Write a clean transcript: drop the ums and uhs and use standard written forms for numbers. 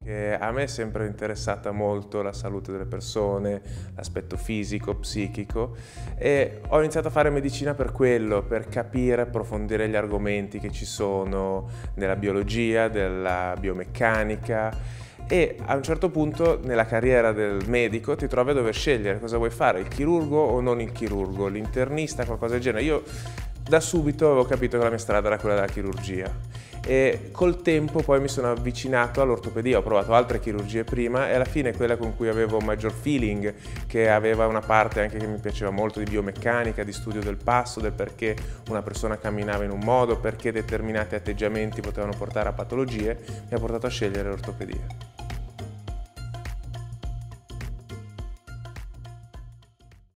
A me è sempre interessata molto la salute delle persone, l'aspetto fisico, psichico e ho iniziato a fare medicina per quello, per capire, approfondire gli argomenti che ci sono nella biologia, della biomeccanica e a un certo punto nella carriera del medico ti trovi a dover scegliere cosa vuoi fare, il chirurgo o non il chirurgo, l'internista, qualcosa del genere. Io da subito avevo capito che la mia strada era quella della chirurgia e col tempo poi mi sono avvicinato all'ortopedia, ho provato altre chirurgie prima e alla fine quella con cui avevo maggior feeling, che aveva una parte anche che mi piaceva molto di biomeccanica, di studio del passo, del perché una persona camminava in un modo, perché determinati atteggiamenti potevano portare a patologie, mi ha portato a scegliere l'ortopedia.